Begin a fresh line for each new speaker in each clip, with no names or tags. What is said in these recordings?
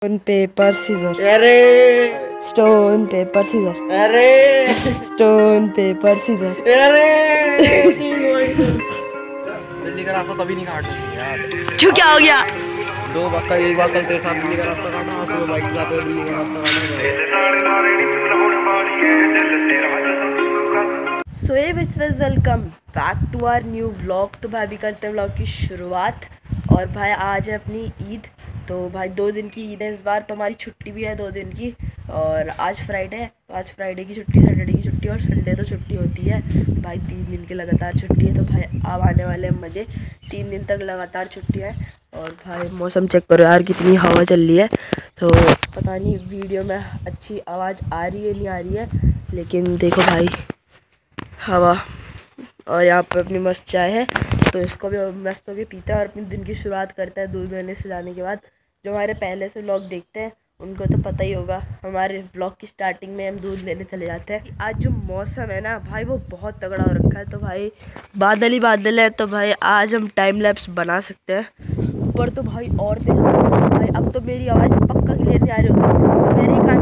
Stone paper scissor.
अरे
stone paper scissor.
अरे
stone paper scissor.
अरे दिल्ली का रास्ता तभी नहीं काटना चाहिए यार।
क्यों, क्या हो गया?
दो बार कल एक बार कल तेरे साथ दिल्ली का रास्ता काटा, आज सुबह बाइक चलाते हुए दिल्ली का रास्ता काटा।
सो ये विचवेज welcome back to our new vlog. तो भाई भी करते हैं व्लॉग की शुरुआत। और भाई आज है अपनी ईद। तो भाई 2 दिन की ईद है इस बार, तो हमारी छुट्टी भी है 2 दिन की। और आज फ्राइडे है, तो आज फ्राइडे की छुट्टी, सैटरडे की छुट्टी और संडे तो छुट्टी होती है। तो भाई 3 दिन की लगातार छुट्टी है। तो भाई अब आने वाले हैं मज़े, 3 दिन तक लगातार छुट्टी है। और भाई मौसम चेक करो यार, कितनी हवा चल रही है। तो पता नहीं वीडियो में अच्छी आवाज़ आ रही है नहीं आ रही है, लेकिन देखो भाई हवा। और यहाँ पर अपनी मस्त चाय है, तो इसको भी मस्त होकर पीते हैं और अपने दिन की शुरुआत करते हैं दूध लेने से जाने के बाद। जो हमारे पहले से व्लॉग देखते हैं उनको तो पता ही होगा, हमारे व्लॉग की स्टार्टिंग में हम दूध लेने चले जाते हैं। आज जो मौसम है ना भाई, वो बहुत तगड़ा हो रखा है। तो भाई बादल ही बादल है, तो भाई आज हम टाइम लैप्स बना सकते हैं। ऊपर तो भाई और देखा भाई, अब तो मेरी आवाज़ पक्का क्लियर नहीं आ रही होगी, मेरे कान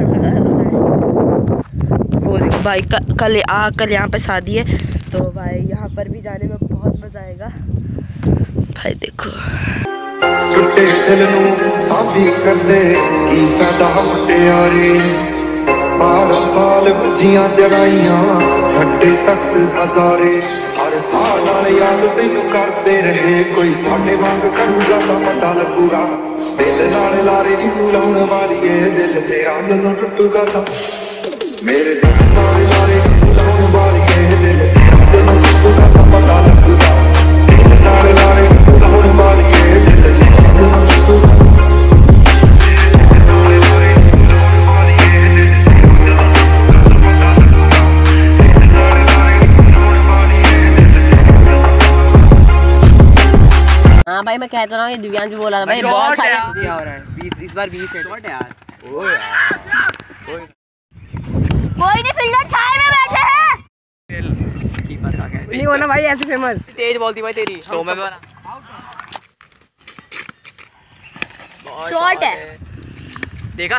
वो देखो भाई कल यहाँ पे शादी है, तो भाई यहाँ पर भी जाने में बहुत मज़ा आएगा। भाई देखो
टुटे दिल नूं साबी करदे की फायदा मुटियारे, 12 साल बुझियां जगाइयां हट्टे तख्त हजारे, हर साल नाल याद तैनू करते रहे, कोई साडे वांग करूगा तां पता लगूगा, दिल नाल लारे नी तू लाउण वालीए, दिल तेरा जदों टुटूगा तां मेरे दिल नाल लारे नी तू लाउण वालीए, दिल तेरा जदों टुटूगा तां पता लगूगा, दिल नाल लारे नी तू लाउण वालीए, दिल तेरा जदों टुटूगा।
हाँ भाई मैं कहता रहा हूँ, ये दिव्यांश भी बोला था भाई, बहुत सारे
क्या हो रहा है? 20 इस बार 20 है शॉट यार। ओ यार
कोई नहीं, फील्डर छाए में बैठे हैं।
कीपर का क्या है?
नहीं होना भाई ऐसे फेमस।
तेज बोलती भाई तेरी स्लो में बना।
शॉट है।
देखा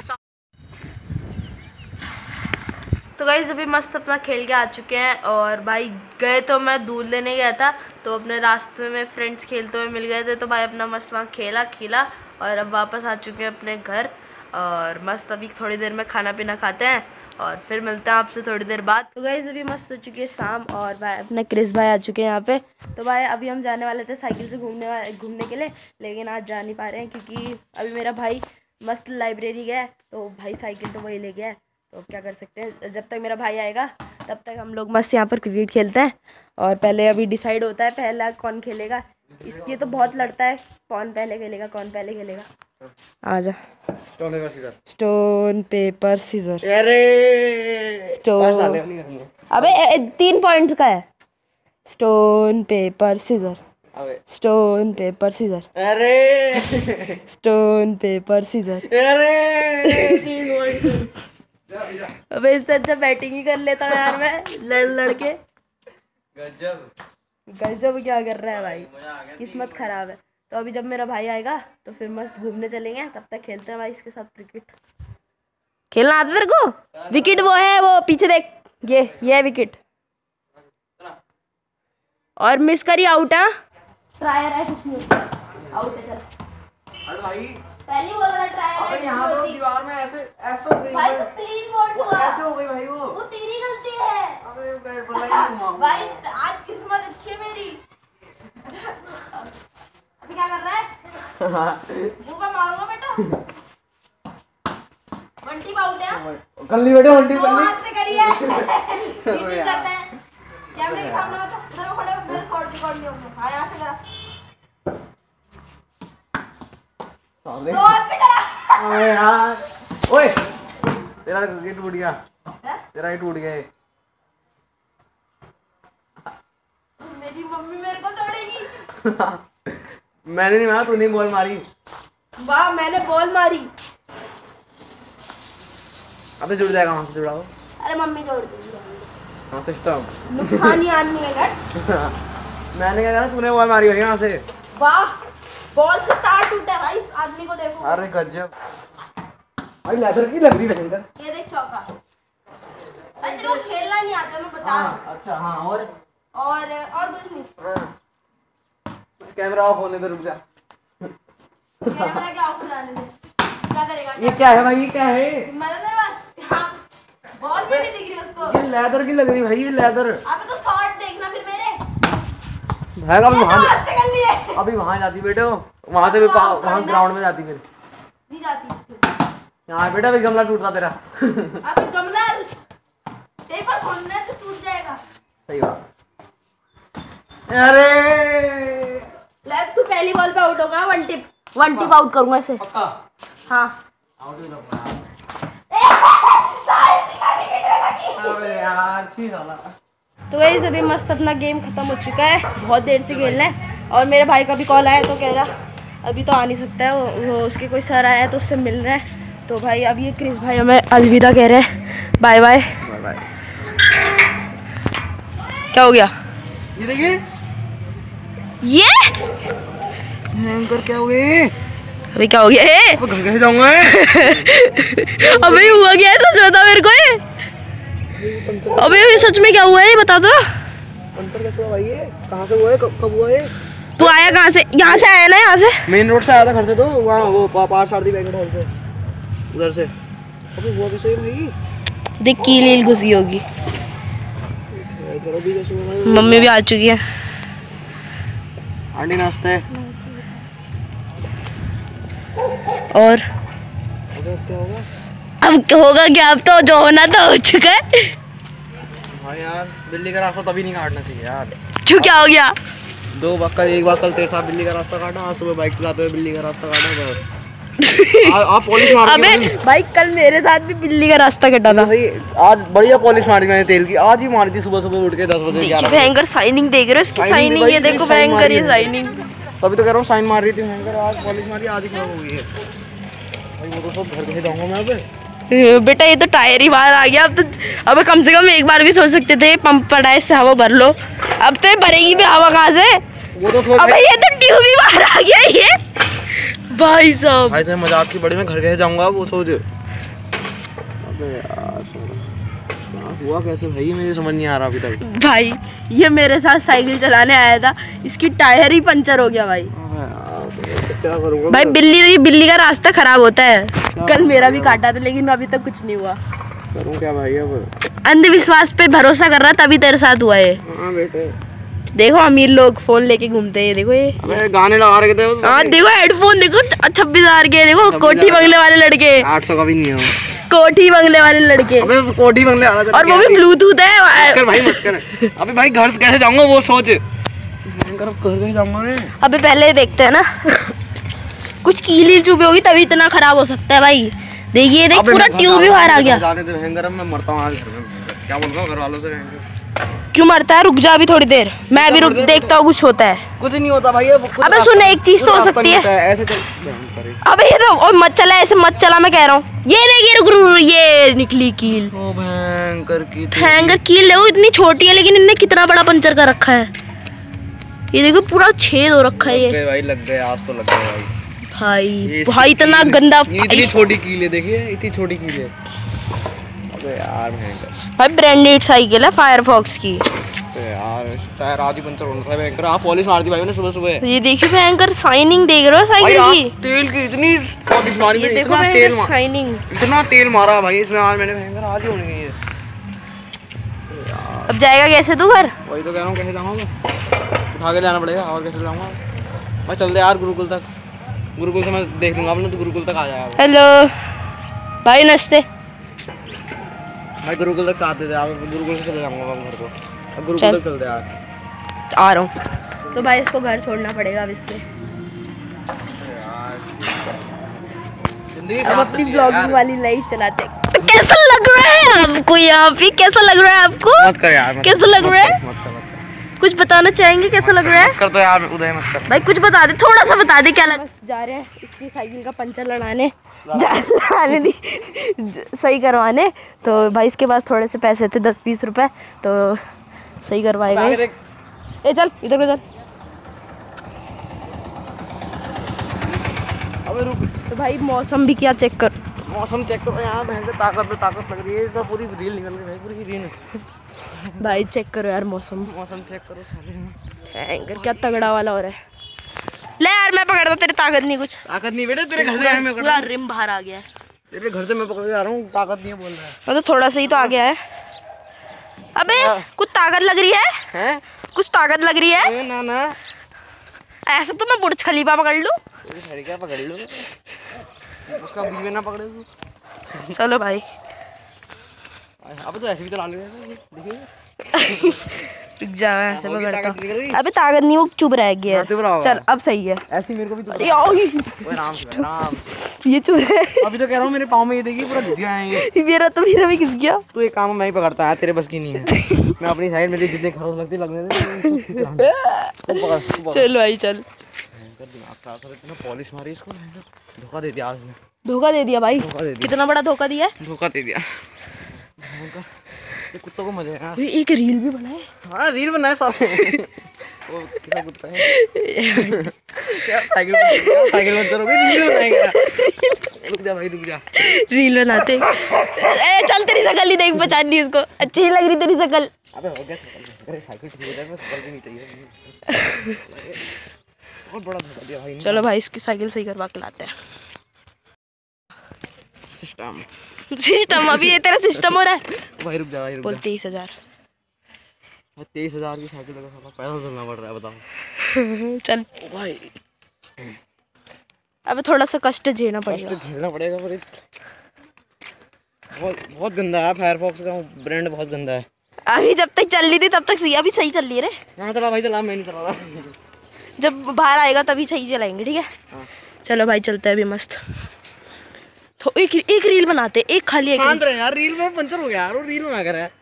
तो गाइस अभी मस्त अपना खेल के आ चुके हैं। और भाई गए तो मैं दूध लेने गया था, तो अपने रास्ते में फ्रेंड्स खेलते हुए मिल गए थे, तो भाई अपना मस्त वहाँ खेला और अब वापस आ चुके हैं अपने घर। और मस्त अभी थोड़ी देर में खाना पीना खाते हैं और फिर मिलते हैं आपसे थोड़ी देर बाद। तो गाइस अभी मस्त हो चुकी है शाम और भाई अपने क्रिस भाई आ चुके हैं यहाँ पे। तो भाई अभी हम जाने वाले थे साइकिल से घूमने के लिए, लेकिन आज जा नहीं पा रहे हैं क्योंकि अभी मेरा भाई मस्त लाइब्रेरी गया है, तो भाई साइकिल तो वही ले गया है। तो क्या कर सकते हैं, जब तक मेरा भाई आएगा तब तक हम लोग मस्त यहाँ पर क्रिकेट खेलते हैं। और पहले अभी डिसाइड होता है पहला कौन खेलेगा, इसलिए तो बहुत लड़ता है कौन पहले खेलेगा। आजा स्टोन पेपर सीजर।
अरे
स्टोन, अबे 3 पॉइंट्स का है। Stone paper scissor. Stone paper scissor.
अरे
स्टोन पेपर सीजर।
अरे
अबे इससे अच्छा बैटिंग ही कर लेता हूँ यार मैं, लड़ के। गजब क्या कर रहा है भाई, किस्मत खराब है। तो अभी जब मेरा भाई आएगा तो फिर मस्त घूमने चलेंगे, तब तक खेलते हैं भाई इसके साथ क्रिकेट। खेलना आता तेरे को? विकेट वो है, वो पीछे देख, ये है विकेट। और मिस करी आउट है, ट्रायर है, कुछ नहीं आउट है। चल
भाई
पहली बॉल वाला ट्रायल है।
अबे यहाँ पर दीवार में ऐसे हो गई
भाई, तो क्लीन बॉल हुआ,
ऐसे हो गई भाई, वो
तेरी गलती है।
अबे बैट बॉल ही
भाई आज किस्मत अच्छी है मेरी। अभी क्या कर रहा है? मुंह पे मारूंगा बेटा। बंटी आउट है।
कल्ली बेटे बंटी
तो हाथ से करिए। चीटिंग करते हैं कैमरे के सामने, मत इधर खड़े हो, मेरे शॉट रिकॉर्ड नहीं होंगे। हां यहां से करा,
सामने
तो हाथ से करा।
अबे यार, ओए तेरा ये टूट गया, तेरा ये टूट गया।
मेरी मम्मी मेरे को तोड़ेगी।
मैंने नहीं मारा, तूने बॉल मारी।
वाह मैंने बॉल मारी।
अबे जुड़ जाएगा, वहां से जुड़ाओ।
अरे मम्मी तोड़ देगी।
हां सिस्टम
नुकसान ही आदमी है।
मैंने क्या कहा, तूने बॉल मारी होगी वहां से।
वाह बॉल से तार टूटा है भाई, इस आदमी को देखो।
अरे गजब भाई, लेदर की लग रही है।
ये देख चौका। भाई तेरे को खेलना नहीं आता, मैं बता रहा हूँ।
अच्छा हाँ, और
कुछ नहीं।
कैमरा ऑफ होने दे, रुक जा।
कैमरा क्या ऑफ जाने दे, क्या करेगा?
ये क्या है भाई, ये क्या है?
मतलब तेरे पास हाँ, बॉल भी नहीं दिख रही उसको।
ये लेदर की लग रही भाई, ये लेदर।
अबे तो शॉट देखना फिर मेरे।
भाई अभी वहाँ
हाथ से कर लिए।
अभी वहाँ जाती बेटे, वहाँ से भी वहाँ ग्राउंड में जाती फिर।
नहीं जाती।
यहाँ बेटा भी गमला टूटता तेरा।
अबे गमला पेपर खोलने से टूट जाएगा।
सही बात। अरे
ले तू पहली बॉल पे आउट होगा, वन टिप आउट करूंगा इसे।
पक्का
हाँ
आउट ही लगता है। अबे यार छी साला।
तो गाइस अभी मस्त अपना गेम खत्म हो चुका है, बहुत देर से खेलना है। और मेरे भाई का भी कॉल आया तो कह रहा अभी तो आ नहीं सकता है, वो उसके कोई सर आया है तो उससे मिल रहा है। तो भाई अब ये क्रिस भाई हमें अलविदा कह रहे हैं, बाय बाय। क्या हो गया?
ये देखिए
ये
एंकर क्या हो गए?
अभी क्या हो गया?
अब घर कैसे जाऊंगा?
अबे हुआ क्या है, सच बता मेरे को ये। अबे ये सच में क्या हुआ है, ये बता दो।
पंचर कैसे हुआ भाई? ये कहाँ से हुआ है, कब हुआ है?
तू आया कहाँ से? यहाँ से आया ना? यहाँ से
मेन रोड से आया था घर से, तो वहाँ वो पार सारदी बैंकेट हॉल से उधर से। अबे हुआ कैसे भाई?
देख की लील घुसी होगी। मम्मी भी आ चुकी है।
आंटी नाश्ता है।
और
अबे क्या होगा?
अब होगा क्या? अब तो जो होना था हो चुका है।
भाई यार बिल्ली का रास्ता तभी नहीं काटना चाहिए यार।
क्यों, क्या हो गया?
दो बार कल, एक बार कल तेरे साथ बिल्ली का रास्ता काटा, आज सुबह बाइक चलाते हुए बिल्ली का रास्ता काटा, बस। आप पॉलिश मार दी।
अबे भाई कल मेरे साथ भी बिल्ली का रास्ता कटा था।
सही, आज बढ़िया पॉलिश मारी मैंने तेल की, आज ही मारी थी सुबह सुबह उठ के 10 बजे।
देखिए भयंकर साइनिंग देख रहे हो इसकी, साइनिंग ये देखो भयंकर ये साइनिंग।
तभी तो कह रहा हूँ साइन मार रही थी भयंकर, आज पॉलिश मारी, आज ही खराब हो गई है भाई। वो तो सब घर के जाऊंगा मैं अब।
बेटा ये तो टायर ही बाहर आ गया। अब तो अब कम से कम एक बार भी सोच सकते थे पंप पड़ा है, इससे हवा भर लो। अब तो ये भरेगी भी हवा कहाँ से?
वो तो सोच
अबे ये तो ट्यूब ही बाहर आ गया ये भाई साहब।
भाई तो मजाक की बड़ी, मैं घर कैसे जाऊंगा वो सोच। अबे यार हुआ कैसे भाई, मुझे समझ नहीं आ रहा अभी तक।
भाई ये मेरे साथ साइकिल चलाने आया था, इसकी टायर ही पंचर हो गया भाई।
क्या करूंगा
भाई बिल्ली का रास्ता खराब होता है। कल मेरा भी काटा था लेकिन अभी तक कुछ नहीं हुआ।
करूं क्या भाई अब?
अंधविश्वास पे भरोसा कर रहा तभी तेरे साथ हुआ है।
हाँ बेटे
देखो अमीर लोग फोन लेके घूमते हैं, देखो ये।
अबे गाने लगा रखे थे।
हाँ देखो हेडफोन देखो 26,000 के, देखो कोठी बंगले वाले लड़के।
800 का भी नहीं है।
कोठी बंगले वाले लड़के।
अबे कोठी बंगले वाला
और वो भी ब्लूटूथ है।
कर भाई मत कर। अबे भाई घर से कैसे जाऊंगा वो सोच। घर कैसे जाऊंगा मैं?
अबे पहले देखते हैं ना कुछ कीली चुभे होगी तभी इतना खराब हो सकता है भाई। देखिए देख पूरा ट्यूब भी बाहर आ गया।
जाने दे भयंकर, मैं मरता हूँ आज घर में। क्या बोल रहा हूँ घर वालों से भयंकर।
क्यों मरता है? रुक जा अभी थोड़ी देर, मैं भी रुक देखता हूँ कुछ होता है।
कुछ नहीं होता भाई।
अबे सुन एक चीज तो हो सकती है।
ऐसे चल।
अबे ये तो और मत चला, ऐसे मत चला मैं कह रहा हूँ। ये देखिए रुक ये निकली कील।
ओ भयंकर की
भयंकर कील देखो, इतनी छोटी है लेकिन इनने कितना बड़ा पंचर कर रखा है। ये देखो पूरा छेद हो रखा है ये।
भाई लग गए, आज तो लग गए भाई।
भाई इतना गंदा।
इतनी छोटी कील है, देखिए इतनी छोटी कील है। अबे यार भयंकर
भाई ब्रांडेड साइकिल है फायरफॉक्स की।
यार टायर आज ही पंचर होना था भयंकर। आप पॉलिश मार दी भाई मैंने सुबह सुबह।
ये देखिए भयंकर साइनिंग देख रहे हो साइकिल की?
तेल की इतनी पॉलिश मारी
ये
मैंने,
देखो
इतना तेल
साइनिंग,
इतना तेल मारा भाई इसमें आज मैंने भयंकर, आज ही होनी है।
अब जाएगा कैसे तू घर?
वही तो कह रहा हूँ, कैसे जाऊँगा मैं? उठा के लाना पड़ेगा और कैसे जाऊँगा मैं? चल दे यार गुरुकुल तक, गुरुकुल से मैं देख लूँगा अपने, तो गुरुकुल तक आ जाएगा।
हेलो भाई नमस्ते
भाई गुरुकुल तक साथ दे दे आप, गुरुकुल से चले जाऊँगा मैं घर को। अब गुरुकुल तक चल दे यार।
आ रहा हूँ। तो भाई इसको घर छोड़ना पड़ेगा अब इसके। अब अपनी ब्लॉगिंग वाली लाइफ चलाते हैं। कैसा लग रहा है आपको यहाँ पे? कैसा लग रहा है आपको?
मत कर यार,
कैसा लग रहा है? कुछ बताना चाहेंगे कैसा लग रहा है?
कर तो यार उदय मत कर
भाई कुछ बता दे, थोड़ा सा बता दे क्या लग। बस जा रहे हैं इसकी साइकिल का पंचर लड़ाने, सही करवाने। तो भाई इसके पास थोड़े से पैसे थे 10-20 रुपए, तो सही करवाएगा। ए चल इधर को चल।
अबे रुक,
तो भाई मौसम भी क्या चेक कर,
मौसम चेक करो यहाँ, बहन से ताकत पे ताकत लग रही है, तो पूरी रील निकल गई भाई, पूरी रील।
भाई चेक करो यार मौसम
चेक करो साले।
एंकर क्या तगड़ा वाला हो रहा है। ले यार मैं पकड़ता, तेरी ताकत नहीं कुछ।
ताकत नहीं बेटे, तेरे घर से मैं
पूरा रिम बाहर आ गया है।
तेरे घर से मैं पकड़ के आ रहा हूँ, ताकत नहीं है बोल रहा है।
मतलब थोड़ा सा ही तो आ गया है। अबे कुछ ताकत लग रही है,
हैं?
कुछ ताकत लग रही है।
ना ना,
ऐसा तो मैं बुर्ज खलीफा पकड़ लूं।
क्या पकड़ लो, उसका बीच में ना पकड़े तू।
चलो भाई,
अब तो ऐसे भी चला लेगा, देखिए।
रुक जा, मैं ऐसे
होगी
पकड़ता
ताकत निकल गई?
हूं। अबे ताकत नहीं, वो चुप रह गया
चुप रहा
है।
होगा।
चल अब सही है।
ऐसे ही मेरे को भी
अरे आओ,
आराम से आराम से।
ये चुप है।
अभी तो कह रहा हूँ मेरे पाँव में ये देखिए पूरा घुस गया है ये।
मेरा भी घिस गया।
तू एक काम मैं ही पकड़ता है, तेरे बस की नहीं है। मैं अपनी साइड मेरी जितने खरोच लगती लगने दे। तू पकड़।
चल भाई चल।
दिमाग खराब कर, इतना पॉलिश मारी इसको, धोखा दे दिया आज ने।
धोखा दे दिया भाई,
धोखा दे दिया,
कितना बड़ा धोखा दिया है।
धोखा दे दिया। ये कुत्तों को मजे है।
भाई एक रील भी बनाए।
हाँ रील बनाए सारे। वो क्या कुत्ता है? क्या साइकिल पंचर हो गई, रील बनाएगा। रुक जा भाई, रुक जा।
रील बनाते। ए चल, तेरी शकल ही देख, पहचान नहीं उसको, अच्छी नहीं लग रही तेरी शकल।
अबे हो गया शकल, अरे साइकिल ठीक हो जाए, बस शकल भी नहीं चाहिए। बहुत बड़ा धोखा दिया भाई।
चलो भाई इसकी साइकिल सही करवा के लाते हैं। सिस्टम अभी ये तेरा सिस्टम हो रहा है।
भाई रुक जा, भाई रुक
बोल
जा।
23,000।
23,000 की साइकिल लगा, पैदल चलना पड़ रहा है, बताओ।
चल
भाई
अबे थोड़ा सा कष्ट झेलना
कष्ट
पड़ेगा।
झेलना पड़ेगा, पर बहुत गंदा है फायरफॉक्स का ब्रांड, बहुत गंदा है।
अभी जब तक चल रही थी तब तक सही, अभी सही चल रही है रे।
हाँ चला भाई, चला, मैं नहीं चला रहा।
जब बाहर आएगा तभी सही चलाएंगे, ठीक है।
हाँ।
चलो भाई चलते हैं अभी मस्त। तो एक रील बनाते, एक खाली एक
शांत रहे यार, रील में पंचर हो गया यार, वो रील बना कर है।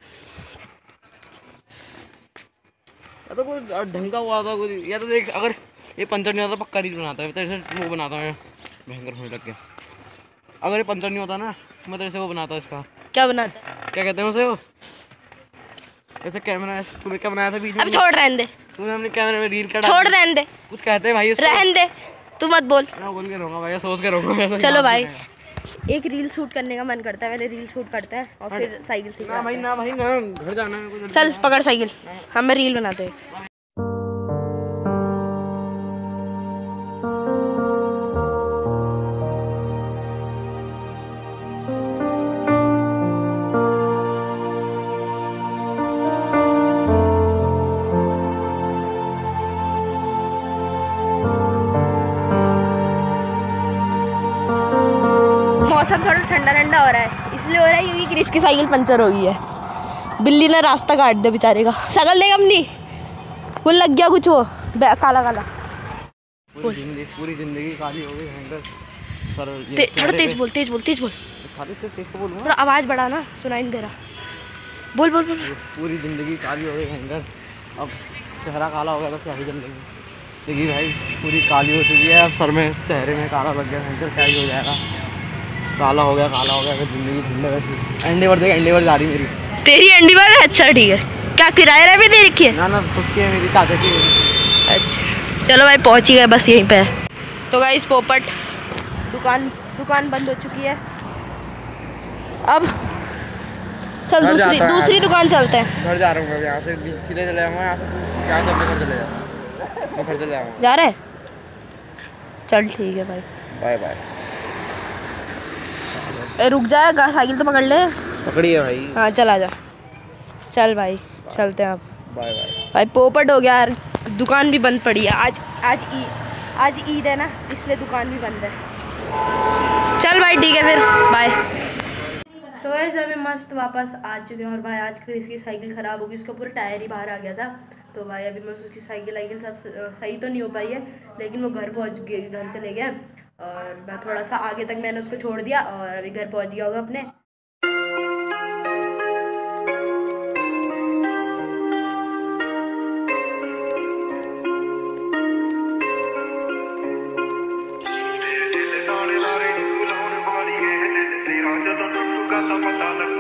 या तो कोई ढंग का हुआ था कुछ, या तो देख अगर ये पंचर नहीं होता पक्का रील बनाता है, तेरे से वो बनाता हूँ भयंकर होने लग गया। अगर ये पंचर नहीं होता ना, मैं तेरे से वो बनाता इसका,
क्या बनाता है?
क्या कहते हैं उसे, वो ऐसे कैमरा, तूने क्या बनाया था बीच में?
अब छोड़, रहने दे,
तूने अपने कैमरे में रील
छोड़, रहने दे,
कुछ कहते हैं भाई उसको।
रहने दे, तू मत बोल।
मैं बोल के रहूँगा भाई, सोच के रहूँगा।
चलो भाई, एक रील शूट करने का मन करता है, पहले रील शूट करते हैं और फिर साइकिल से
ना भाई, ना भाई, ना, घर जाना है मुझे।
चल पकड़ साइकिल, हमें रील बनाते हैं। मौसम थोड़ा ठंडा ठंडा हो रहा है, इसलिए हो रहा है क्योंकि क्रिस की साइकिल पंचर हो गई है। बिल्ली ने रास्ता काट दिया बेचारे का। शकल देख अपनी, वो लग गया कुछ, वो काला काला।
पूरी जिंदगी काली हो गई भयंकर। सर
थोड़ा तेज बोल, तेज बोल, तेज बोल,
सारे से तेज तो बोलूँगा,
थोड़ा आवाज़ बढ़ा ना, सुनाई नहीं दे रहा। बोल बोल बोल।
पूरी जिंदगी काली हो गई भयंकर। अब चेहरा काला हो गया तो क्या ही जिंदगी। देखिए भाई पूरी काली हो चुकी है, अब सर में चेहरे में काला लग गया भयंकर, क्या ही हो जाएगा। काला हो गया, काला हो गया, अगर जिंदगी ढूंढे वैसे। एंडेवर देख, एंडेवर जा रही मेरी।
तेरी एंडीवर है? अच्छा ठीक है। क्या किराया भी दे रखी है?
ना ना, खुद की है मेरी, चाचा की।
अच्छा चलो भाई, पहुंच ही गए बस यहीं पे। तो गाइस पोपट दुकान बंद हो चुकी है। अब चल दूसरी दुकान चलते हैं।
घर जा रहा हूँ मैं, यहाँ से सीधे चले जाऊँगा, यहाँ से क्या चलते घर चले जाऊँ, मैं घर चले जाऊँगा।
जा रहे? चल ठीक है भाई,
बाय बाय।
रुक जाएगा, साइकिल तो पकड़ ले।
पकड़िए भाई।
हाँ चल आ जा, चल भाई चलते हैं अब।
Bye bye.
भाई पोपट हो गया यार, दुकान भी बंद पड़ी है। आज ईद है ना, इसलिए दुकान भी बंद है। चल भाई ठीक है फिर, बाय। तो ऐसे हमें मस्त वापस आ चुके हैं और भाई आज इसकी साइकिल ख़राब हो गई, उसका पूरा टायर ही बाहर आ गया था। तो भाई अभी मैं उसकी साइकिल सब सही तो नहीं हो पाई है, लेकिन वो घर चले गया और मैं थोड़ा सा आगे तक मैंने उसको छोड़ दिया और अभी घर पहुंच गया होगा अपने।
ਜਦੋਂ ਟੁੱਟੂਗਾ ਤਾਂ ਪਤਾ ਲੱਗ